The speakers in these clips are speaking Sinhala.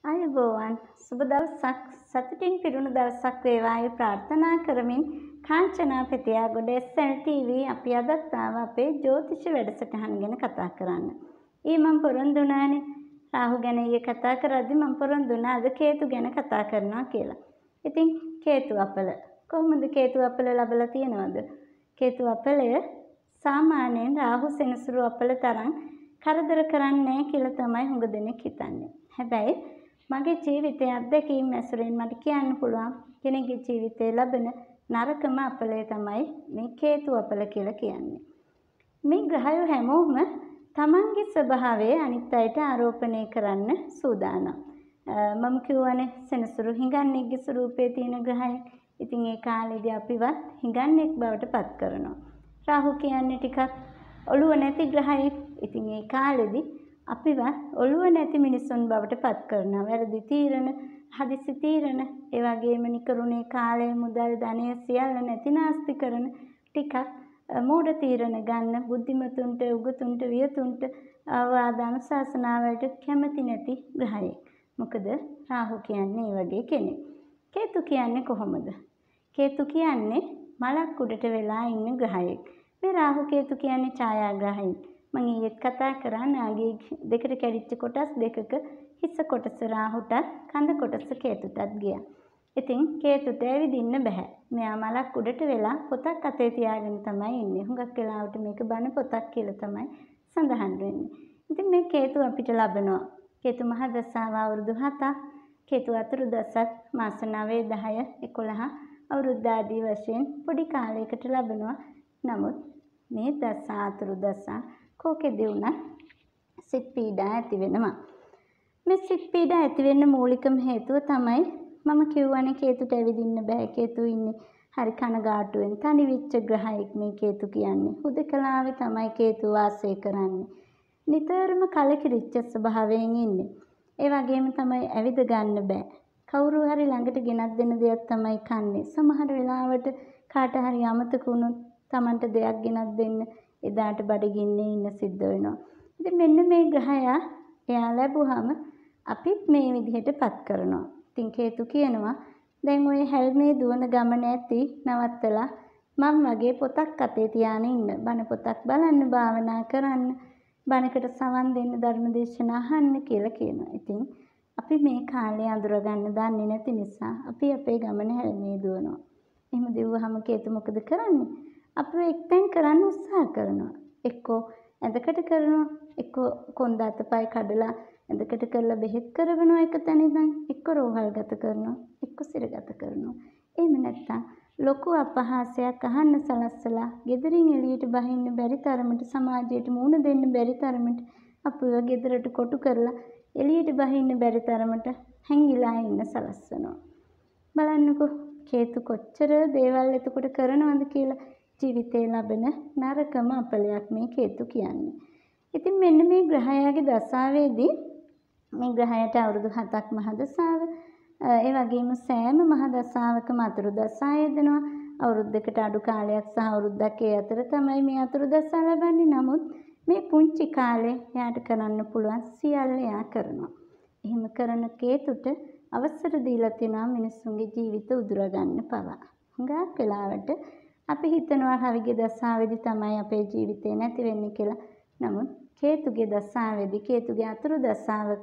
අයබෝවන් සුබ දවසක් සතුටින් පිරුණු දවසක් වේවායි ප්‍රාර්ථනා කරමින් කාංචනා පෙතියාගොඩ SL TV අපි අදත් ආවා අපේ ජ්‍යොතිෂ වැඩසටහන ගැන කතා කරන්න. මම පොරොන්දු වුණානේ රාහු ගැන කතා කරද්දි මම පොරොන්දු වුණා අද කේතු ගැන කතා කරනවා කියලා. ඉතින් කේතු අපල කොහොමද කේතු අපල ලැබලා තියෙනවද? කේතු අපලය සාමාන්‍යයෙන් රාහු සෙනසුරු අපල තරම් කරදර කරන්නේ නැහැ කියලා තමයි හුඟ දෙනෙක් හිතන්නේ. හැබැයි මගේ ජීවිතයේ අත්දැකීම් ඇසුරෙන් මට කියන්න පුළුවන් කෙනෙකුගේ ජීවිතයේ ලැබෙන නරකම අපලය තමයි මේ කේතු අපල කියලා කියන්නේ. මේ ග්‍රහයෝ හැමෝම තමන්ගේ ස්වභාවය අනිත් අයට ආරෝපණය කරන්න සූදානම්. මම කියවනේ සෙනසුරු හිඟන්නෙක්ගේ ස්වරූපයේ තියෙන ග්‍රහයෙක්. ඉතින් ඒ කාලේදී අපිවත් හිඟන්නෙක් බවට පත් කරනවා. රාහු කියන්නේ ටිකක් ඔළුව නැති ග්‍රහයෙක්. ඉතින් ඒ කාලේදී අපිව ඔළුව නැති මිනිසුන් බවට පත් කරනවා. වැරදි තීරණ, හදිසි තීරණ, ඒ වගේම නිකරුණේ කාලය, මුදල්, ධනය සියල්ල නැති නාස්ති කරන ටිකක් මෝඩ තීරණ ගන්න බුද්ධිමතුන්ට, උගතුන්ට, වියතුන්ට අවවාද අනුශාසනාවලට කැමති නැති ග්‍රහයෙක්. මොකද රාහු කියන්නේ ඒ වගේ කෙනෙක්. කේතු කියන්නේ කොහොමද? කේතු කියන්නේ මලක් උඩට වෙලා ඉන්න ග්‍රහයෙක්. මේ රාහු කේතු කියන්නේ ඡායාග්‍රහයින්. මම ඊයේත් කතා කරා නාගයේ දෙකට කැඩිච්ච කොටස් දෙකක හිස කොටස රාහුටත් කඳ කොටස කේතුටත් ගියා. ඉතින් කේතුට ඇවිදින්න බෑ. මෙයා මලක් උඩට වෙලා පොතක් අතේ තියාගෙන තමයි ඉන්නේ. හුඟක් වෙලාවට මේක බණ පොතක් කියලා තමයි සඳහන් වෙන්නේ. ඉතින් මේ කේතු අපිට ලබනවා. කේතු මහ දසාව අවුරුදු 7ක්. කේතු අතුරු දසත් මාස 9, 10, 11 අවුරුද්ද ආදී වශයෙන් පොඩි කාලයකට ලබනවා. නමුත් මේ දසා අතුරු දසා කෝකෙදී වුණත් සිත් පීඩා ඇති වෙනවා. මේ සිත් පීඩා ඇති වෙන්න මූලිකම හේතුව තමයි මම කියවනේ කේතුට ඇවිදින්න බෑ. කේතු ඉන්නේ හරි කනගාටුවෙන් තනි වෙච්ච ග්‍රහයෙක් මේ කේතු කියන්නේ. හුදකලාවේ තමයි කේතු වාසය කරන්නේ. නිතරම කලකිරිච්ච ස්වභාවයෙන් ඉන්නේ. ඒ වගේම තමයි ඇවිද ගන්න බෑ. කවුරු හරි ළඟට ගෙනත් දෙන දෙයක් තමයි කන්නේ. සමහර වෙලාවට කාට හරි අමතක වුණොත් Tamanට දෙයක් ගෙනත් දෙන්න එදාට බඩගින්නේ ඉන්න සිද්ධ වෙනවා. ඉතින් මෙන්න මේ ග්‍රහයා එයා ලැබුවාම අපිත් මේ විදිහටපත් කරනවා. ඉතින් කේතු කියනවා දැන් ඔය හැල්මේ දුවන ගමන ඇති නවත්තලා මම වගේ පොතක් අතේ තියාගෙන ඉන්න. බණ පොතක් බලන්න, භාවනා කරන්න, බණකට සවන් දෙන්න, ධර්මදේශනා අහන්න කියලා කියනවා. ඉතින් අපි මේ කාලේ අඳුරගන්න දන්නේ නැති නිසා අපි අපේ ගමන හැල්මේ දුවනවා. එහෙම දිව්වහම කේතු මොකද කරන්නේ? අපිව එක්තෙන් කරන්න උත්සාහ කරනවා. එක්කෝ ඇඳකට කරනවා, එක්කෝ කොන්ද අතපය කඩලා ඇඳකට කරලා බෙහෙත් කරවනවා එක තැන ඉඳන්, එක්කෝ රෝහල්ගත කරනවා, එක්කෝ සිරගත කරනවා. එහෙම නැත්තම් ලොකු අපහාසයක් අහන්න සලස්සලා ගෙදරින් එළියට බහින්න බැරි තරමට, සමාජයට මුහුණ දෙන්න බැරි තරමට අපිව ගෙදරට කොටු කරලා එළියට බහින්න බැරි තරමට හැංගිලා ඉන්න සලස්සනවා. බලන්නකෝ කේතු කොච්චර දේවල් එතකොට කරනවද කියලා. ජීවිතේ ලැබෙන නරකම අපලයක් මේ කේතු කියන්නේ. ඉතින් මෙන්න මේ ග්‍රහයාගේ දසාවේදී මේ ග්‍රහයට අවුරුදු 7ක් මහ දසාව, ඒ වගේම සෑම මහ දසාවකම අතුරු දසා යෙදෙනවා. අවුරුද්දකට අඩු කාලයක් සහ අවුරුද්දක් ඒ අතර තමයි මේ අතුරු දසා ලබන්නේ. නමුත් මේ පුංචි කාලේ එයාට කරන්න පුළුවන් සියල්ල එයා කරනවා. එහෙම කරන කේතුට අවසර දීලා තියෙනවා මිනිස්සුන්ගේ ජීවිත උදුර ගන්න පවා. හුඟක් වෙලාවට අපි හිතනවා රවිගේ දසාවේදී තමයි අපේ ජීවිතේ නැති වෙන්නේ කියලා. නමුත් කේතුගේ දසාවේදී, කේතුගේ අතුරු දසාවක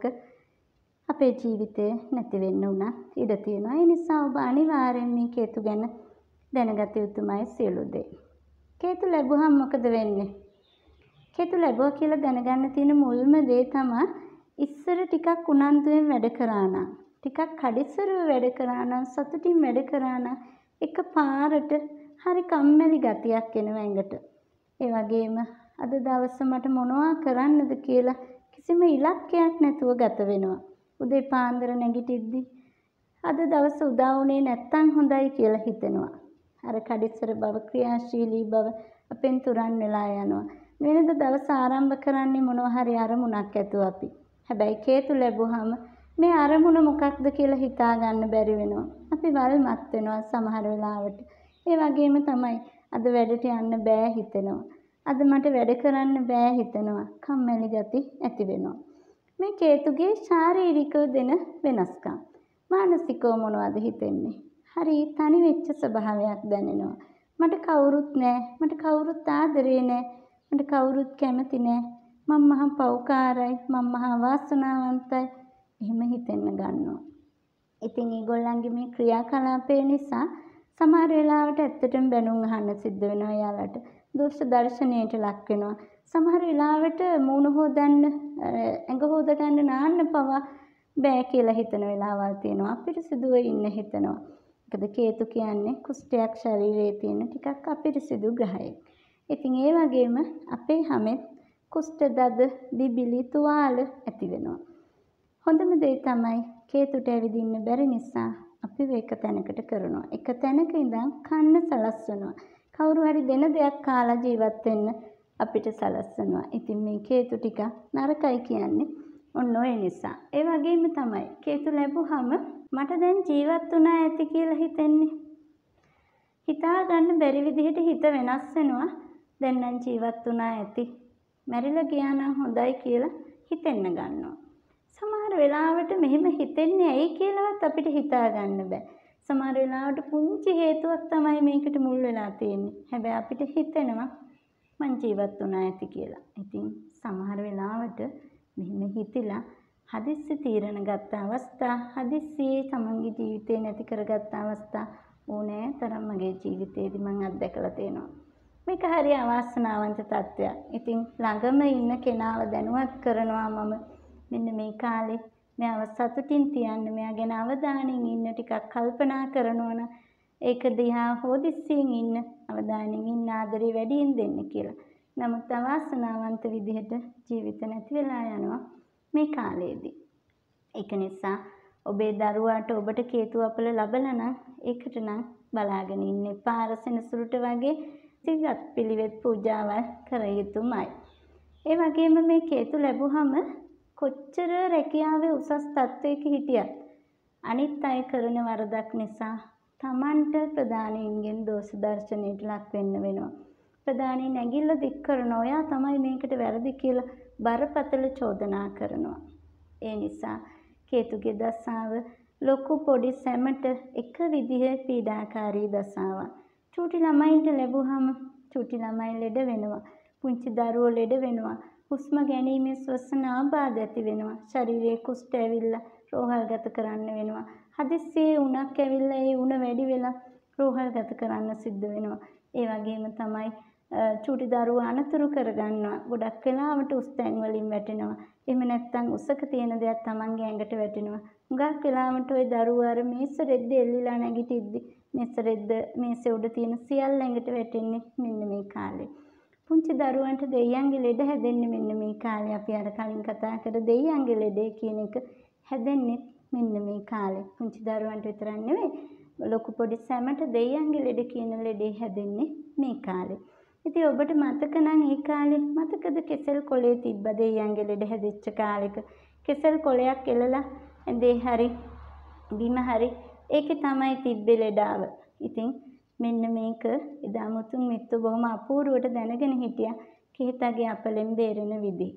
අපේ ජීවිතේ නැති වෙන්න උනා ඉඩ තියෙනවා. ඒ නිසා ඔබ අනිවාර්යෙන් මේ කේතු ගැන දැනගත යුතුමයි සියලු දේ. කේතු ලැබුවහම මොකද වෙන්නේ? කේතු ලැබුවා කියලා දැනගන්න තියෙන මුල්ම දේ තමයි ඉස්සර ටිකක් උනන්දුවෙන් වැඩ කරා නම්, ටිකක් කඩිසරව වැඩ කරා නම්, සතුටින් වැඩ කරා නම් එක පාරට හරි කම්මැලි ගතියක් එනවා ඇඟට. ඒ වගේම අද දවස මට මොනවා කරන්නද කියලා කිසිම ඉලක්කයක් නැතුව ගත වෙනවා. උදේ පාන්දර නැගිටිද්දි අද දවස උදා වුණේ නැත්තම් හොඳයි කියලා හිතෙනවා. අර කඩිස්සර බව, ක්‍රියාශීලී බව අපෙන් තුරන් වෙලා යනවා. වෙනද දවස ආරම්භ කරන්නේ මොනවා හරි අරමුණක් ඇතුව අපි. හැබැයි කේතු ලැබුවාම මේ අරමුණ මොකක්ද කියලා හිතා ගන්න බැරි වෙනවා. අපි වල්මත් වෙනවා සමහර වෙලාවට. ඒ වගේම තමයි අද වැඩට යන්න බෑ හිතෙනවා. අද මට වැඩ කරන්න බෑ හිතෙනවා. කම්මැලි ගති ඇති වෙනවා. මේ කේතුගේ ශාරීරිකව දෙන වෙනස්කම්. මානසිකව මොනවද හිතෙන්නේ? හරි තනි වෙච්ච ස්වභාවයක් දැනෙනවා. මට කවුරුත් නැහැ. මට කවුරුත් ආදරේ නැහැ. මට කවුරුත් කැමති නැහැ. මම මහා පෞකාරයි. මම මහා වාසනාවන්තයි. එහෙම හිතෙන්න ගන්නවා. ඉතින් ඒගොල්ලන්ගේ මේ ක්‍රියාකලාපය නිසා සමහර වෙලාවට ඇත්තටම බැනුම් අහන්න සිද්ධ වෙනවා යාළුවට. දෝෂ දර්ශනයට ලක් වෙනවා. සමහර වෙලාවට මූණ හොදන්න, ඇඟ හොද ගන්න නාන්න පවා බෑ කියලා හිතන වෙලාවල් තියෙනවා. අපිරිසිදුව ඉන්න හිතනවා. මොකද කේතු කියන්නේ කුෂ්ඨයක් ශරීරයේ තියෙන ටිකක් අපිරිසිදු ග්‍රහයෙක්. ඉතින් ඒ වගේම අපේ හැමෙත් කුෂ්ඨ දද, බිබිලි, තුවාල ඇති වෙනවා. හොඳම දේ තමයි කේතුට ඇවිදින්න බැරි නිසා අපි ඒක තැනකට කරනවා. එක තැනක ඉඳන් කන්න සලස්වනවා. කවුරු හරි දෙන දෙයක් කාලා ජීවත් වෙන්න අපිට සලස්වනවා. ඉතින් මේ කේතු ටික නරකයි කියන්නේ ඔන්න ඔය නිසා. ඒ වගේම තමයි කේතු ලැබුවම මට දැන් ජීවත් වුණා ඇති කියලා හිතෙන්නේ. හිතා ගන්න බැරි විදිහට හිත වෙනස් වෙනවා. දැන් නම් ජීවත් වුණා ඇති. මැරිලා ගියා නම් හොඳයි කියලා හිතෙන්න ගන්නවා. සමහර වෙලාවට මෙහෙම හිතෙන්නේ ඇයි කියලාවත් අපිට හිතා ගන්න බෑ. සමහර වෙලාවට පුංචි හේතුවක් තමයි මේකට මුල් වෙලා තියෙන්නේ. හැබැයි අපිට හිතෙනවා මං ජීවත් වුණා ඇති කියලා. ඉතින් සමහර වෙලාවට මෙහෙම හිතලා හදිස්සි තීරණ ගත්ත අවස්ථා, හදිස්සියේ තමන්ගේ ජීවිතේ නැති කරගත්ත අවස්ථා ඕනෑ තරම් මගේ ජීවිතේදී මං අත්දැකලා තියෙනවා. මේක හරි අවාසනාවන්ත තත්ත්වයක්. ඉතින් ළඟම ඉන්න කෙනාව දැනුවත් කරනවා මම මෙන්න මේ කාලේ මෙයාව සතුටින් තියන්න, මෙයා ගැන අවධානයෙන් ඉන්න, ටිකක් කල්පනා කරනවා නම් ඒක දිහා හොදිස්සියෙන් ඉන්න, අවධානයෙන් ඉන්න, ආදරේ වැඩියෙන් දෙන්න කියලා. නමුත් අවාසනාවන්ත විදිහට ජීවිත නැති වෙලා යනවා මේ කාලේදී. ඒක නිසා ඔබේ දරුවාට ඔබට කේතු අපල ලැබලා නම් ඒකට නම් බලාගෙන ඉන්න එපා. අර සෙනසුරුට වගේ සිගත් පිළිවෙත් පූජාවල් කර යුතුමයි. ඒ වගේම මේ කේතු ලැබුවම කොච්චර රැකියාවේ උසස් තත්වයක හිටියත් අනිත් අය කරන වරදක් නිසා තමන්ට ප්‍රධානීන්ගෙන් දෝෂ දර්ශනයට ලක් වෙන්න වෙනවා. ප්‍රධානී නැගිල්ල දික් කරන ඔයා තමයි මේකට වැරදි කියලා බරපතල චෝදනා කරනවා. ඒ නිසා කේතුගේ දසාව ලොකු පොඩි සැමට එක විදිහේ පීඩාකාරී දසාවක්. චූටි ළමයින්ට ලැබුවම චූටි ළමයි ලෙඩ වෙනවා. පුංචි දරුවෝ ලෙඩ වෙනවා. හුස්ම ගැනීමේ ශ්වසන ආබාධ ඇති වෙනවා. ශරීරයේ කුෂ්ඨ ඇවිල්ලා රෝහල්ගත කරන්න වෙනවා. හදිස්සියේ උණක් ඇවිල්ලා ඒ උණ වැඩි වෙලා රෝහල්ගත කරන්න සිද්ධ වෙනවා. ඒ වගේම තමයි චූටි දරුවෝ අනතුරු කරගන්නවා. ගොඩක් වෙලාවට උස් තැන් වලින් වැටෙනවා. එහෙම නැත්නම් උසක තියෙන දෙයක් තමන්ගේ ඇඟට වැටෙනවා. හුඟක් වෙලාවට ওই දරුවෝ අර මේස රෙද්ද එල්ලිලා නැගිටිද්දි මේස රෙද්ද මේසෙ උඩ තියෙන සියල්ල ඇඟට වැටෙන්නේ මෙන්න මේ කාලේ. පුංචි දරුවන්ට දෙයියන්ගේ ලෙඩ හැදෙන්නේ මෙන්න මේ කාලේ. අපි අර කලින් කතා කර දෙයියන්ගේ ලෙඩේ කියන එක හැදෙන්නේ මෙන්න මේ කාලේ. පුංචි දරුවන්ට විතරක් නෙවෙයි ලොකු පොඩි සැමට දෙයියන්ගේ ලෙඩ කියන ලෙඩේ හැදෙන්නේ මේ කාලේ. ඉතින් ඔබට මතක නම් ඒ කාලේ මතකද කෙසෙල් කොළේ තිබ්බ දෙයියන්ගේ ලෙඩ හැදිච්ච කාලෙක කෙසෙල් කොළයක් එලලා ඇඳේ හරි බිම හරි ඒකේ තමයි තිබ්බේ ලෙඩාව. ඉතින් මෙන්න මේක එදා මුතුන් මිත්තු බොහොම අපූර්වට දැනගෙන හිටියා කේතගේ අපලෙන් බේරෙන විදිහ.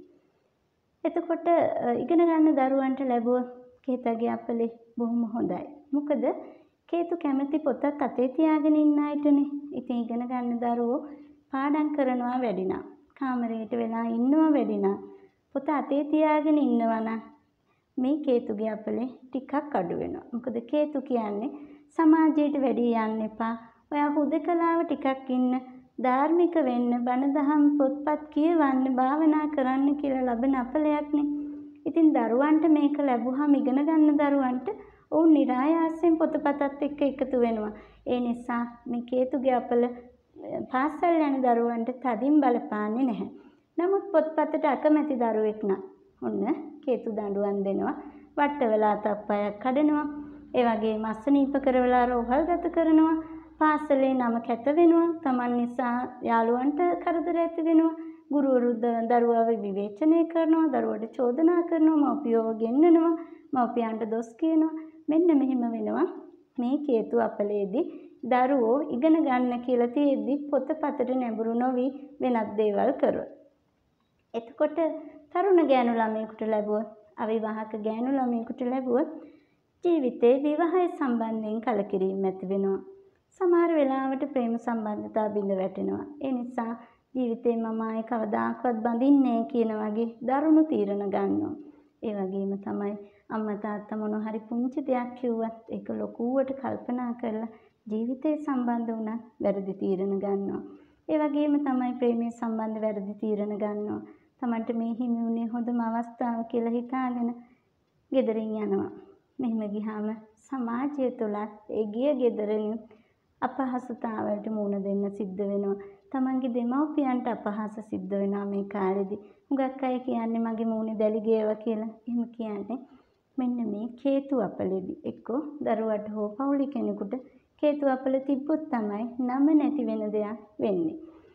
එතකොට ඉගෙන ගන්න දරුවන්ට ලැබුව කේතගේ අපලේ බොහොම හොඳයි. මොකද කේතු කැමති පොතක් අතේ තියාගෙන ඉන්න අයටනේ. ඉතින් ඉගෙන ගන්න දරුවෝ පාඩම් කරනවා වැඩි නම්, කාමරයට වෙලා ඉන්නවා වැඩි නම්, පොත අතේ තියාගෙන ඉන්නවා නම් මේ කේතුගේ අපලේ ටිකක් අඩු වෙනවා. මොකද කේතු කියන්නේ සමාජයට වැඩි යන්න එපා. ඔයා හුදකලාව ටිකක් ඉන්න, ධාර්මික වෙන්න, බණ දහම් පොත්පත් කියවන්න, භාවනා කරන්න කියලා ලබන අපලයක්නේ. ඉතින් දරුවන්ට මේක ලැබුවාම ඉගෙන ගන්න දරුවන්ට ඔවුන් નિરાයාසයෙන් පොතපතත් එක්ක එකතු වෙනවා. ඒ නිසා මේ කේතුගේ අපල පාසල් යන දරුවන්ට තදින් බලපාන්නේ නැහැ. නමුත් පොත්පතට අකමැති දරුවෙක් නම් ඔන්න කේතු දඬුවම් දෙනවා. වට්ටවලා තප්පයක් කඩනවා. ඒ වගේම අසනීප කරවලා රෝහල්ගත කරනවා. පාසලේ නම කැත වෙනවා. Taman නිසා යාළුවන්ට කරදර ඇති වෙනවා. ගුරුවරු දරුවව විවේචනය කරනවා. දරුවට චෝදනා කරනවා. මව්පියව ගෙන්නනවා. මව්පියන්ට දොස් කියනවා. මෙන්න මෙහෙම වෙනවා මේ කේතු අපලේදී. දරුවෝ ඉගෙන ගන්න කියලා තියෙද්දි පොතපතට නැඹුරු නොවි වෙනත් දේවල් කරනවා. එතකොට තරුණ ගෑනු ළමයෙකුට ලැබුවොත් අවිවාහක ගෑනු ළමයෙකුට ලැබුවොත් ජීවිතේ විවාහය සම්බන්ධයෙන් කලකිරීම ඇති වෙනවා. සමහර වෙලාවට ප්‍රේම සම්බන්ධතා බිඳ වැටෙනවා. ඒ නිසා ජීවිතේ මම ආයේ කවදාකවත් බඳින්නේ කියන වගේ දරුණු තීරණ ගන්නවා. ඒ වගේම තමයි අම්මා තාත්තා මොන හරි පුංචි දෙයක් කිව්වත් ඒක ලොකුවට කල්පනා කරලා ජීවිතේ සම්බන්ධ වුණත් වැරදි තීරණ ගන්නවා. ඒ වගේම තමයි ප්‍රේමයේ සම්බන්ධ වැරදි තීරණ ගන්නවා. Tamanට මේ හිමි වුණේ හොඳම අවස්ථාව කියලා හිතාගෙන ගෙදරින් යනවා. මෙහෙම ගියාම සමාජය තුලත් ඒ ගිය ගෙදරින් අපහසුතාවලට මුහුණ දෙන්න සිද්ධ වෙනවා. තමන්ගේ දෙමව්පියන්ට අපහාස සිද්ධ වෙනවා මේ කාලෙදී. හුඟක් අය කියන්නේ මගේ මූණේ දැලි ගේවා කියලා. එහෙම කියන්නේ මෙන්න මේ කේතු අපලෙදී එක්කෝ දරුවට හෝ පවුලි කෙනෙකුට කේතු අපල තිබ්බොත් තමයි නම නැති වෙන දෙයක් වෙන්නේ.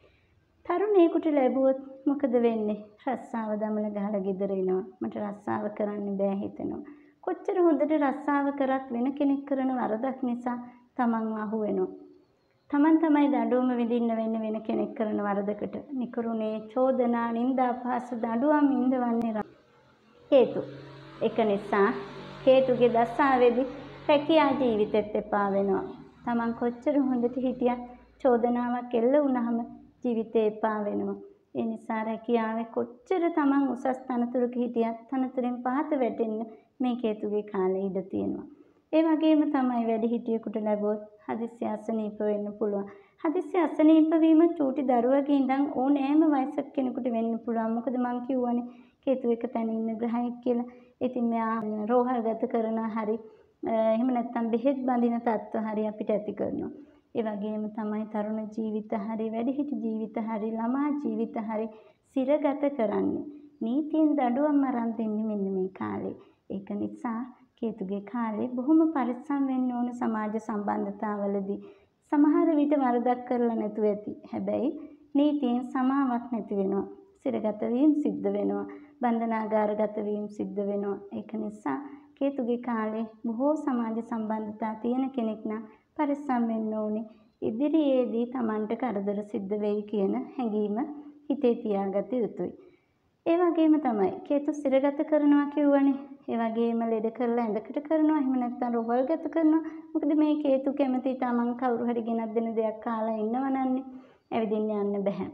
තරුණයෙකුට ලැබුවොත් මොකද වෙන්නේ? රස්සාව දමල ගහලා ගෙදර එනවා. මට රස්සාව කරන්න බෑ හිතෙනවා. කොච්චර හොඳට රස්සාව කරත් වෙන කෙනෙක් කරන වරදක් නිසා තමන්ව අහු වෙනවා. තමන් තමයි දඬුවම විඳින්න වෙන්නේ වෙන කෙනෙක් කරන වරදකට. නිකරුණේ චෝදනා නින්දා අපහාස දඬුවම් විඳවන්නේ කේතු. ඒක නිසා කේතුගේ දසාවේදී රැකියා ජීවිතෙත් එපා වෙනවා. තමන් කොච්චර හොඳට හිටියත් චෝදනාවක් එල්ල වුණාම ජීවිතේ එපා වෙනවා. ඒ නිසා රැකියාවේ කොච්චර තමන් උසස් තනතුරක හිටියත් තනතුරෙන් පහත වැටෙන්න මේ කේතුගේ කාලේ ඉඩ තියෙනවා. ඒ වගේම තමයි වැඩිහිටියෙකුට ලැබුවොත් හදිස්සි අසනීප වෙන්න පුළුවන්. හදිස්සි අසනීප වීම චූටි දරුවගේ ඉඳන් ඕනෑම වයසක කෙනෙකුට වෙන්න පුළුවන්. මොකද මං කියවනේ කේතු එක තැන ඉන්න ග්‍රහයෙක් කියලා. ඉතින් මෙයා රෝහල්ගත කරන හරි එහෙම නැත්නම් බෙහෙත් බඳින තත්ත්ව හරි අපිට ඇති කරනවා. ඒ වගේම තමයි තරුණ ජීවිත හරි වැඩිහිටි ජීවිත හරි ළමා ජීවිත හරි සිරගත කරන්නේ. නීතියෙන් දඬුවම් අරන් දෙන්නේ මෙන්න මේ කාලේ. ඒක නිසා කේතුගේ කාලේ බොහොම පරිස්සම් වෙන්න ඕන සමාජ සම්බන්ධතාවලදී. සමහර විට වරදක් කරලා නැතුව ඇති. හැබැයි නීතියෙන් සමාවක් නැති වෙනවා. සිරගත වීම සිද්ධ වෙනවා. බන්ධනාගාරගත වීම සිද්ධ වෙනවා. ඒක නිසා කේතුගේ කාලේ බොහෝ සමාජ සම්බන්ධතා තියෙන කෙනෙක් නම් පරිස්සම් වෙන්න ඕනේ. ඉදිරියේදී Tamanට කරදර සිද්ධ වෙයි කියන හැඟීම හිතේ තියාගත යුතුයි. ඒ වගේම තමයි කේතු සිරගත කරනවා කියවනේ. ඒ වගේම ලෙඩ කරලා ඇඳකට කරනවා. එහෙම නැත්නම් රෝහල්ගත කරනවා. මොකද මේ කේතු කැමති තමන් කවුරු හරි ගෙනත් දෙන දෙයක් කාලා ඉන්නවනන්නේ. ඇවිදින්න යන්න බෑ.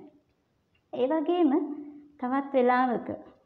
ඒ වගේම තවත් වෙලාවක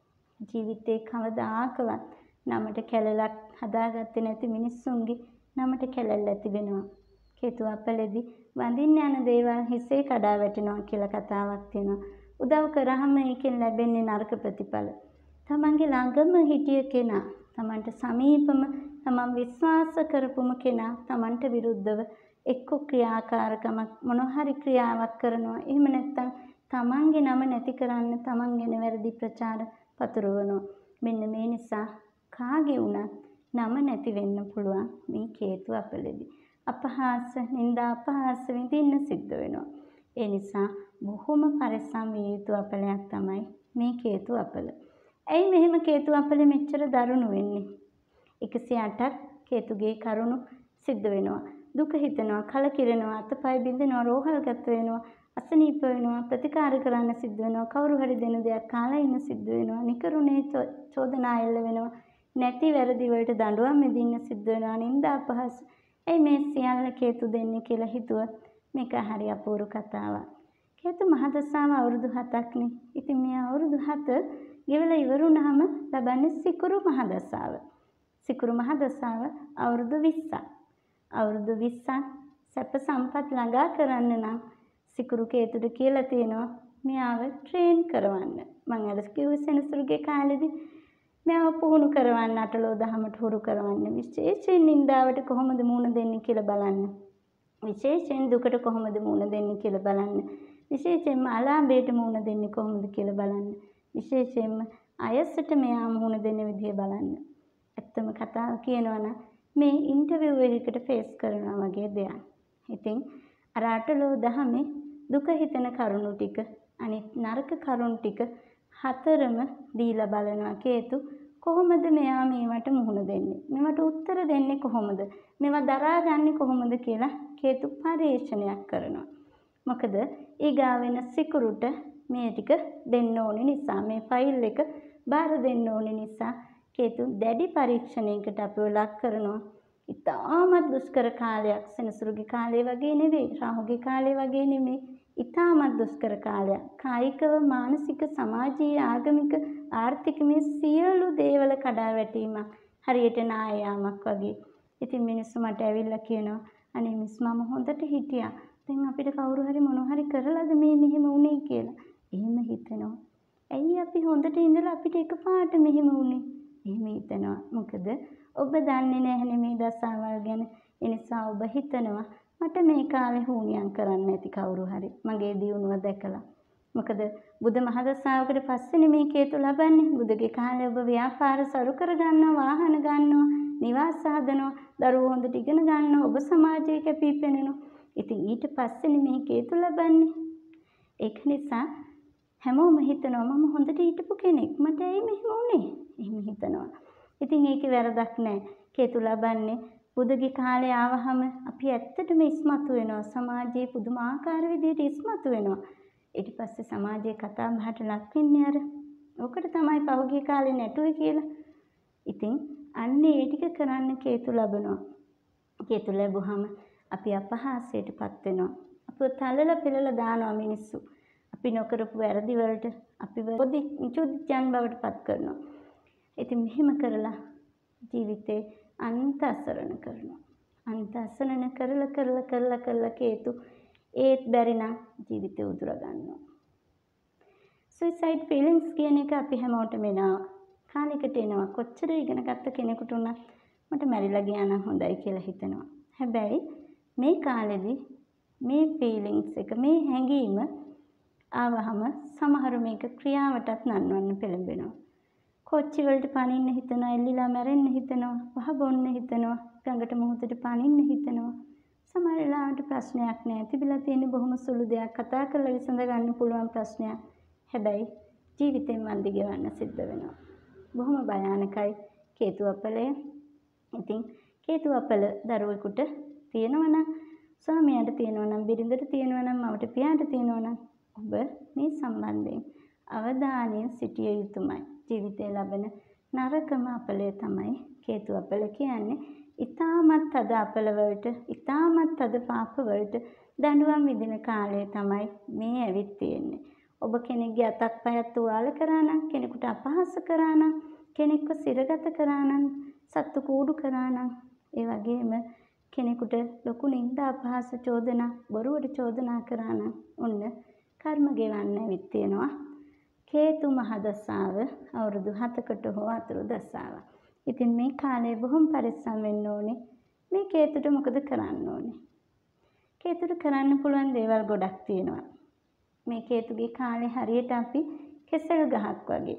ජීවිතේ කවදාකවත් නමට කැලලක් හදාගත්තේ නැති මිනිස්සුන්ගේ නමට කැලැල්ල ඇති වෙනවා. කේතු අපලෙදී වඳින්න යන දේවල් හිසේ කඩා වැටෙනවා කියලා කතාවක් තියෙනවා. උදව් කරාම ඒකෙන් ලැබෙන්නේ නරක ප්‍රතිඵල. තමන්ගේ ළඟම හිටිය කෙනා, තමන්ට සමීපම, තමන් විශ්වාස කරපුම කෙනා තමන්ට විරුද්ධව එක්ක ක්‍රියාකාරකමක් මොන හරි ක්‍රියාවක් කරනවා. එහෙම නැත්නම් තමන්ගේ නම නැති කරන්න තමන් ගැන වැරදි ප්‍රචාර පතුරවනවා. මෙන්න මේ නිසා කාගේ වුණත් නම නැති වෙන්න පුළුවන් මේ කේතු අපලෙදී. අපහාස, නිന്ദා අපහාස විඳින්න සිද්ධ වෙනවා. ඒ නිසා බොහොම පරිස්සම් විය යුතු අපලයක් තමයි මේ කේතු අපල. ඇයි මෙහෙම කේතු අපලෙ මෙච්චර දරුණු වෙන්නේ? 108ක් කේතුගේ කරුණු සිද්ධ වෙනවා. දුක හිතෙනවා, කලකිරෙනවා, අතපය බිඳෙනවා, රෝහල්ගත වෙනවා, අසනීප වෙනවා, ප්‍රතිකාර කරන්න සිද්ධ වෙනවා, කවුරු හරි දෙන දෙයක් කාලා ඉන්න සිද්ධ වෙනවා, නිකරුණේ චෝදනා එල්ල වෙනවා, නැති වැරදි වලට දඬුවම් විඳින්න සිද්ධ වෙනවා, නිന്ദා අපහාස. ඇයි මේ සියල්ල කේතු දෙන්නේ කියලා හිතුවත් මේක හරි අපූර්ව කතාවක්. කේතු මහදසාව අවුරුදු 7ක්නේ. ඉතින් මේ අවුරුදු 7 ගෙවලා ඉවර වුණාම ලබන්නේ සිකුරු මහදසාව. සිකුරු මහදසාව අවුරුදු 20ක්. අවුරුදු 20ක් සැප සම්පත් ළඟා කරන්න නම් සිකුරු කේතුට කියලා තියෙනවා මෙයාව ට්‍රේන් කරවන්න. මම අර කිව්ව සෙනසුරුගේ කාලෙදී මෙයාව පුහුණු කරවන්න, අටලෝ දහමට හුරු කරවන්න. විශේෂයෙන් නින්දාවට කොහොමද මුහුණ දෙන්නේ කියලා බලන්න. විශේෂයෙන් දුකට කොහොමද මුහුණ දෙන්නේ කියලා බලන්න. විශේෂයෙන්ම අලාභයට මුහුණ දෙන්නේ කොහොමද කියලා බලන්න. විශේෂයෙන්ම අයසට මෙයා මුහුණ දෙන විදිය බලන්න. ඇත්තම කතාව කියනවා නම් මේ ඉන්ටර්විව් එකකට ෆේස් කරනවා වගේ දෙයක්. ඉතින් අර අටලෝ දහමේ දුක හිතෙන කරුණු ටික, අනිත් නරක කරුණු ටික හතරම දීලා බලනවා කේතු කොහොමද මෙයා මේවට මුහුණ දෙන්නේ? මේවට උත්තර දෙන්නේ කොහොමද? මේවා දරාගන්නේ කොහොමද කියලා කේතු පරීක්ෂණයක් කරනවා. මොකද ඊගා වෙන සිකුරුට මේ ටික දෙන්න ඕනේ නිසා, මේ ෆයිල් එක බාර දෙන්න ඕනේ නිසා කේතු දැඩි පරීක්ෂණයකට අපිව ලක් කරනවා. ඉතාමත් දුෂ්කර කාලයක්. සෙනසුරුගේ කාලය වගේ නෙවෙයි. රාහුගේ කාලය වගේ නෙමෙයි. ඉතාමත් දුෂ්කර කාලයක්. කායිකව, මානසික, සමාජීය, ආගමික, ආර්ථික මේ සියලු දේවල් කඩා වැටීමක්. හරියට නායාමක් වගේ. ඉතින් මිනිස්සු මට ඇවිල්ලා කියනවා අනේ මිස් මම හොඳට හිටියා. දැන් අපිට කවුරු හරි මොනවා හරි කරලාද මේ මෙහෙම වුනේ කියලා. එහෙම හිතෙනවා. ඇයි අපි හොඳට ඉඳලා අපිට එකපාරට මෙහෙම වුනේ? එහෙම හිතනවා. මොකද ඔබ දන්නේ නැහැනේ මේ දසාවල් ගැන. ඒ නිසා ඔබ හිතනවා මට මේ කාලේ හුනියම් කරන්න ඇති කවුරු හරි මගේ දියුණුව දැකලා. මොකද බුදු මහදසාවකට පස්සේනේ මේ කේතු ලබන්නේ. බුදුගේ කාලේ ඔබ ව්‍යාපාර සරු කර ගන්නවා, වාහන ගන්නවා, නිවාස හදනවා, දරුවෝ හොඳට ඉගෙන ගන්නවා, ඔබ සමාජයේ කැපී පෙනෙනවා. ඉතින් ඊට පස්සේනේ මේ කේතු ලබන්නේ. ඒක නිසා හැමෝම හිතනවා මම හොඳට හිටපු කෙනෙක්. මට ඇයි මෙහෙම වුනේ? එහෙම හිතනවා. ඉතින් ඒකේ වැරදක් නැහැ. කේතු ලබන්නේ බුදුගේ කාලේ ආවහම අපි ඇත්තටම ඉස්මතු වෙනවා. සමාජයේ පුදුමාකාර විදිහට ඉස්මතු වෙනවා. ඊට පස්සේ සමාජයේ කතා බහට ලක් වෙන්නේ අර. ඔකට තමයි පහුගිය කාලේ නැටුවේ කියලා. ඉතින් අන්න ඒ ටික කරන්න කේතු ලබනවා. කේතු ලැබුවහම අපි අපහාසයටපත් වෙනවා. අපිව තලලා පෙළලා දානවා මිනිස්සු. අපි නොකරපු වැරදි වලට අපිව චුද්දයන් බවට පත් කරනවා. ඉතින් මෙහෙම කරලා ජීවිතේ අන්ත අසරණ කරනවා. අන්ත අසරණ කරලා කේතු ඒත් බැරි නම් ජීවිතේ උදුර ගන්නවා. සුයිසයිඩ් ෆීලිංස් කියන එක අපි හැමෝටම එනවා. කාලයකට එනවා. කොච්චර ඉගෙන ගත්ත කෙනෙකුට උනත් මට මැරිලා ගියා නම් හොඳයි කියලා හිතෙනවා. හැබැයි මේ කාලෙදි මේ ෆීලිංස් එක මේ හැඟීම ආවහම සමහර මේක ක්‍රියාවටත් නන්වන්න පෙළඹෙනවා. කොච්චි වලට පනින්න හිතනවා, එල්ලිලා මැරෙන්න හිතනවා, වහ බොන්න හිතනවා, ගඟට මොහොතට පනින්න හිතනවා. සමහර වෙලාවට ප්‍රශ්නයක් නෑ. තිබිලා තියෙන බොහොම සුළු දෙයක් කතා කරලා විසඳ ගන්න පුළුවන් ප්‍රශ්නයක්. හැබැයි ජීවිතෙන් වන්දි ගෙවන්න සිද්ධ වෙනවා. බොහොම භයානකයි කේතු අපලය. ඉතින් කේතු අපල දරුවෙකුට තියෙනවා නම්, ස්වාමියාට තියෙනවා නම්, බිරිඳට තියෙනවා නම්, මවට පියාට තියෙනවා නම් ඔබ මේ සම්බන්ධයෙන් අවධානයෙන් සිටිය යුතුමයි. ජීවිතේ ලබන නරකම අපලය තමයි කේතු අපල කියන්නේ. ඊටමත් තද අපල වලට, ඊටමත් තද පාප වලට දඬුවම් විඳින කාලය තමයි මේ ඇවිත් තියෙන්නේ. ඔබ කෙනෙක්ගේ අතක් පයක් තුවාල කරා නම්, කෙනෙකුට අපහාස කරා නම්, කෙනෙක්ව සිරගත කරා නම්, සත්තු කූඩු කරා නම්, ඒ වගේම කෙනෙකුට ලොකු නින්දා අපහාස චෝදනා, බොරුවට චෝදනා කරා නම් ඔන්න කර්ම ගෙවන්න ඇවිත් තියෙනවා. කේතු මහදසාව අවුරුදු 7කට හෝ අතුරු දසාව. ඉතින් මේ කාලේ බොහොම පරිස්සම් වෙන්න ඕනේ. මේ කේතුට මොකද කරන්න ඕනේ? කේතුට කරන්න පුළුවන් දේවල් ගොඩක් තියෙනවා. මේ කේතුගේ කාලේ හරියට අපි කෙසෙල් ගහක් වගේ.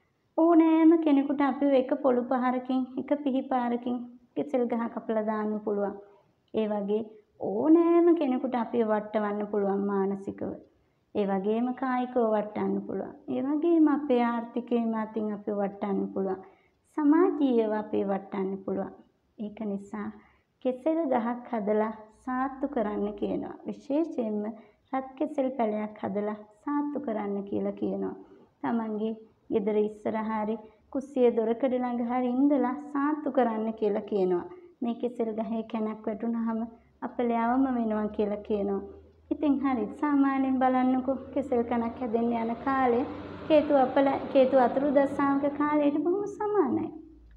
ඕනෑම කෙනෙකුට අපිව එක පොළු පහරකින්, එක පිහිපාරකින් කෙසෙල් ගහ කපලා දාන්න පුළුවන්. ඒ වගේ ඕනෑම කෙනෙකුට අපිව වටවන්න පුළුවන් මානසිකව. ඒ වගේම කායිකව වටන්න පුළුවන්. ඒ වගේම අපේ ආර්ථිකයෙන් අතින් අපිව වටන්න පුළුවන්. සමාජීයව අපිව වටන්න පුළුවන්. ඒක නිසා කෙසෙල් ගහක් හදලා සාත්තු කරන්න කියනවා. විශේෂයෙන්ම රත් කෙසෙල් පැලයක් හදලා සාත්තු කරන්න කියලා කියනවා. තමන්ගේ ගෙදර ඉස්සරහා හරි කුස්සියේ දොරකඩ ළඟ හරි ඉඳලා සාත්තු කරන්න කියලා කියනවා. මේ කෙසෙල් ගහේ කැණක් වැටුනහම අපලයවම වෙනවා කියලා කියනවා. ඉතින් හරි සාමාන්‍යයෙන් බලන්නකෝ කෙසෙල් කණක් හැදෙන්න යන කාලේ කේතු අතුරු දසාවක කාලයට බොහොම සමානයි.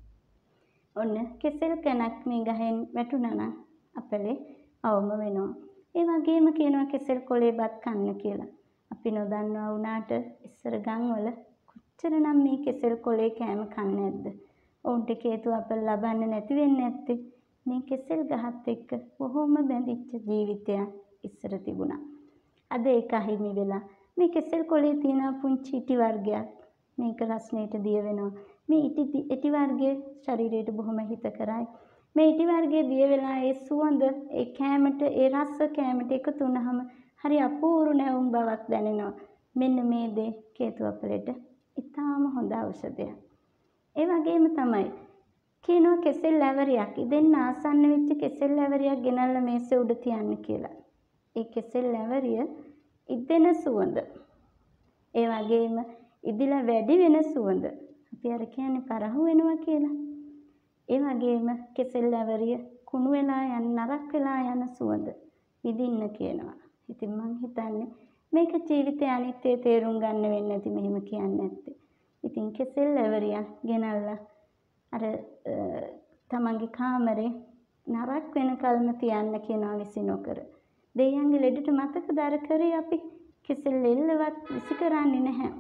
ඔන්න කෙසෙල් කණක් මේ ගහෙන් වැටුණා නම් අපලේ අවම වෙනවා. ඒ වගේම කියනවා කෙසෙල් කොලේ බත් කන්න කියලා. අපි නොදන්නවා වුණාට ඉස්සර ගම්වල කොච්චරනම් මේ කෙසෙල් කොලේ කෑම කන්නේ නැද්ද? ඔවුන්ට කේතු අපල ලබන්න නැති වෙන්නේ නැත්තේ මේ කෙසෙල් ගහත් එක්ක බොහොම බැඳිච්ච ජීවිතයක් ඉස්සර තිබුණා. අද ඒක අහිමි වෙලා මේ කෙසෙල් කොලේ තියෙන පුංචි ඉටි වර්ගයක් මේක රස්නේට දිය වෙනවා. මේ ඉටි වර්ගයේ ශරීරයට බොහොම හිතකරයි. මේ ඉටි වර්ගයේ දිය වෙලා ඒ සුවඳ ඒ කෑමට ඒ රස කෑමට එකතු වුනහම හරි අපූර්ව නැවුම් බවක් දැනෙනවා. මෙන්න මේ දේ කේතු අපලට ඉතාම හොඳ ඖෂධයක්. ඒ වගේම තමයි කියනවා කෙසෙල් ලැවරියක් ඉදෙන්න ආසන්න වෙච්ච කෙසෙල් ලැවරියක් ගෙනල්ලා මේසේ උඩ තියන්න කියලා. ඒ කෙසෙල් ලැවරිය ඉදෙන සුවඳ, ඒ වගේම ඉදිලා වැඩි වෙන සුවඳ, අපි අර කියන්නේ පරහු වෙනවා කියලා. ඒ වගේම කෙසෙල් ඇවරිය කුණු වෙලා යන නරක් වෙලා යන සුවඳ විඳින්න කියනවා. ඉතින් මං හිතන්නේ මේක ජීවිතයේ අනිත්‍ය තේරුම් ගන්න වෙන්නේ නැති මෙහෙම කියන්නේ නැත්තේ. ඉතින් කෙසෙල් ඇවරියක් ගෙනල්ලා අර තමන්ගේ කාමරේ නරක් වෙනකල්ම තියන්න කියනවා විසි නොකර. දෙයියන්ගේ ලෙඩට මතකද අර කරේ අපි කෙසෙල් එල්ලවත් විසි කරන්නේ නැහැ.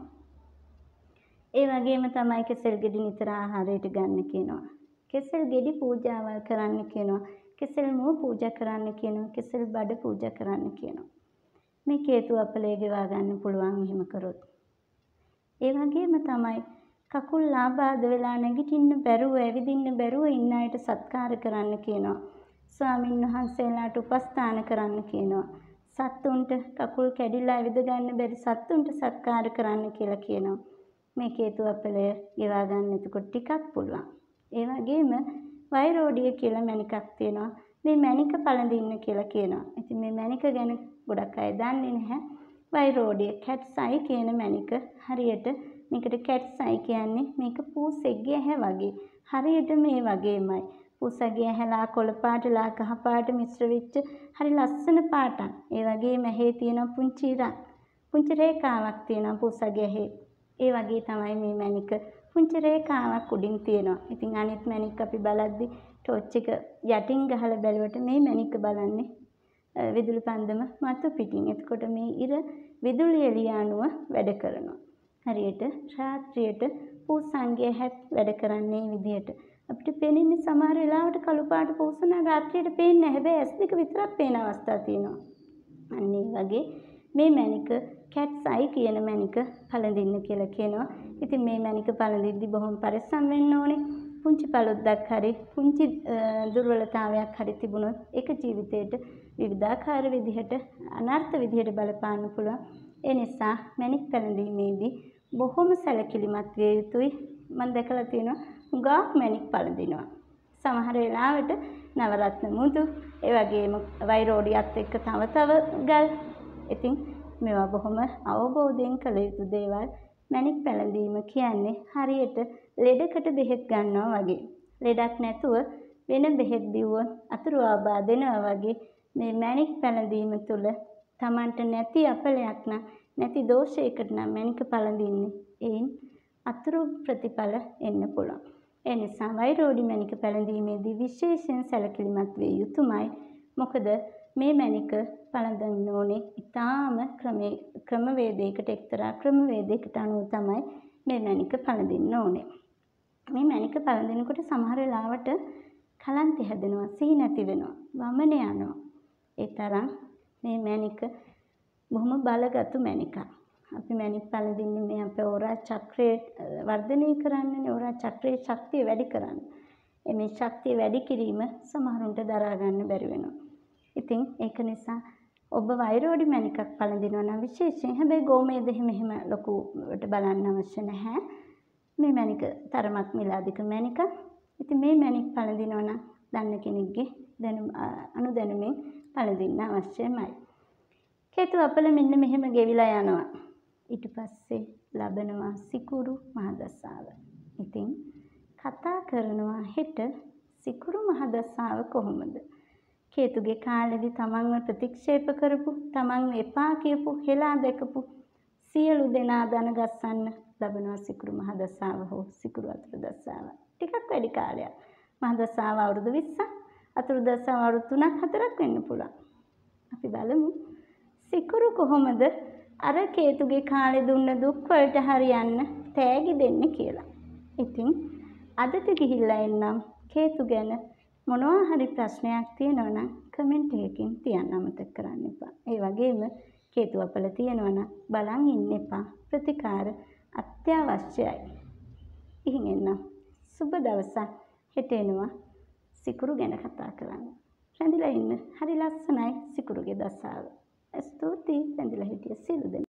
ඒ වගේම තමයි කෙසෙල් ගෙඩි නිතර ආහාරයට ගන්න කියනවා. කෙසෙල් ගෙඩි පූජාවල් කරන්න කියනවා. කෙසෙල් මුව පූජා කරන්න කියනවා. කෙසෙල් බඩ පූජා කරන්න කියනවා. මේ කේතු අපලේ ගෙවා ගන්න පුළුවන් එහෙම කරොත්. ඒ වගේම තමයි කකුල් ආබාධ වෙලා නැගිටින්න බැරුව ඇවිදින්න බැරුව ඉන්න අයට සත්කාර කරන්න කියනවා. ස්වාමින් වහන්සේලාට උපස්ථාන කරන්න කියනවා. සත්තුන්ට කකුල් කැඩිලා ඇවිද ගන්න බැරි සත්තුන්ට සත්කාර කරන්න කියලා කියනවා. මේ කේතු අපලය ගෙවා ගන්න එතකොට ටිකක් පුළුවන්. ඒ වගේම වෛරෝඩිය කියලා මණිකක් තියෙනවා. මේ මණික පළඳින්න කියලා කියනවා. ඉතින් මේ මණික ගැන ගොඩක් අය දන්නේ නැහැ. වෛරෝඩිය කැට්ස් අයි කියන මණික හරියට මේකට කැට්ස් අයි කියන්නේ මේක පූසෙක්ගේ ඇහැ වගේ. හරියට මේ වගේමයි. පූසගේ ඇහැලා කොළ පාටලා කහ පාට මිශ්‍ර වෙච්ච හරි ලස්සන පාටක්. ඒ වගේම ඇහි තියෙන පුංචි රේඛාවක් තියෙනවා පූසගේ ඇහි. ඒ වගේ තමයි මේ මණික. පුංචි රේඛාවක් උඩින් තියෙනවා. ඉතින් අනිත් මණික් අපි බලද්දි ටෝච් එක යටින් ගහලා බැලුවට මේ මණික බලන්නේ විදුලි පන්දම මතු පිටින්. එතකොට මේ ඉර විදුලි එළිය අනුව වැඩ කරනවා. හරියට රාත්‍රියට පූසන්ගේ හැප් වැඩ කරන්නේ විදියට. අපිට පේන්නේ සමහර වෙලාවට කළු පාට පූසන රාත්‍රියට පේන්නේ නැහැ. හැබැයි ඇස් දෙක විතරක් පේන අවස්ථා තියෙනවා. අන්න ඒ වගේ මේ මණික කැට්ස් අයි කියන මණික පළඳින්න කියලා කියනවා. ඉතින් මේ මණික පළඳිද්දි බොහොම පරිස්සම් වෙන්න ඕනේ. පුංචි පළොද්දක් හරි පුංචි දුර්වලතාවයක් හරි තිබුණොත් ඒක ජීවිතේට විවිධාකාර විදිහට අනර්ථ විදිහට බලපාන්න පුළුවන්. ඒ නිසා මණික් පළඳීමේදී බොහොම සැලකිලිමත් විය යුතුයි. මම දැකලා තියෙනවා හුඟක් මණික් පළඳිනවා. සමහර වෙලාවට නවරත්න මුතු ඒ වගේම වෛරෝඩියත් එක්ක තව ගල්. ඉතින් මේවා බොහොම අවබෝධයෙන් කළ යුතු දේවල්. මණික් පැළඳීම කියන්නේ හරියට ලෙඩකට බෙහෙත් ගන්නවා වගේ. ලෙඩක් නැතුව වෙන බෙහෙත් බිව්වොත් අතුරු ආබාධ දෙනවා වගේ මේ මණික් පැළඳීම තුළ Tamanට නැති අපලයක් නම් නැති දෝෂයකට නම් මණික පළඳින්නේ. එයින් අතුරු ප්‍රතිඵල එන්න පුළුවන්. ඒ නිසා වෛරෝඩි මණික පැළඳීමේදී විශේෂයෙන් සැලකිලිමත් විය යුතුමයි. මොකද මේ මණික පළඳින්න ඕනේ ඊටාම ක්‍රමවේදයකට එක්තරා ක්‍රමවේදයකට අනුව තමයි මේ මණික පළඳින්න ඕනේ. මේ මණික පළඳිනකොට සමහර වෙලාවට කලන්තය හැදෙනවා, සිහි නැති වෙනවා, වමන යනවා. ඒ තරම් මේ මණික බොහොම බලගත් මණිකක්. අපි මණික් පළඳින්නේ මේ අපේ ඕරා චක්‍රය වර්ධනය කරන්නනේ, ඕරා චක්‍රයේ ශක්තිය වැඩි කරන්න. මේ ශක්තිය වැඩි කිරීම සමහරුන්ට දරා ගන්න බැරි වෙනවා. ඉතින් ඒක නිසා ඔබ වෛරෝඩි මණිකක් පළඳිනවා නම් විශේෂයෙන් හැබැයි ගෝමේද එහෙම ලොකුවට බලන්න අවශ්‍ය නැහැ. මේ මණික තරමක් මිලාදික මණිකක්. ඉතින් මේ මණික් පළඳිනවා නම් දන්න කෙනෙක්ගේ අනුදැනුමින් පළඳින්න අවශ්‍යමයි. කේතු අපල මෙන්න මෙහෙම ගෙවිලා යනවා. ඊට පස්සේ ලබනවා සිකුරු මහදසාව. ඉතින් කතා කරනවා හෙට සිකුරු මහදසාව කොහොමද? කේතුගේ කාලෙදි තමන්ව ප්‍රතික්ෂේප කරපු, තමන්ව එපා කියපු, හෙලා දැකපු සියලු දෙනා දන ගස්සන්න ලබනවා සිකුරු මහදසාව හෝ සිකුරු අතුරු දසාව. ටිකක් වැඩි කාලයක්. මහදසාව අවුරුදු 20ක්, අතුරු දසාව අවුරුදු 3ක් 4ක් වෙන්න පුළුවන්. අපි බලමු සිකුරු කොහොමද අර කේතුගේ කාලේ දුන්න දුක් වලට හරියන්න තෑගි දෙන්නේ කියලා. ඉතින් අදට ගිහිල්ලා එන්නම් කේතු ගැන මොනවා හරි ප්‍රශ්නයක් තියෙනවා නම් කමෙන්ට් එකකින් තියන්න අමතක කරන්න එපා. ඒ වගේම කේතු අපල තියෙනවා නම් බලන් ඉන්න එපා. ප්‍රතිකාර අත්‍යවශ්‍යයි. ඉහින් එන්න. සුබ දවසක්. හෙට එනවා සිකුරු ගැන කතා කරන්න. රැඳිලා ඉන්න. හරි ලස්සනයි සිකුරුගේ දසාව. ස්තුතියි රැඳිලා හිටිය සියලු දෙනා.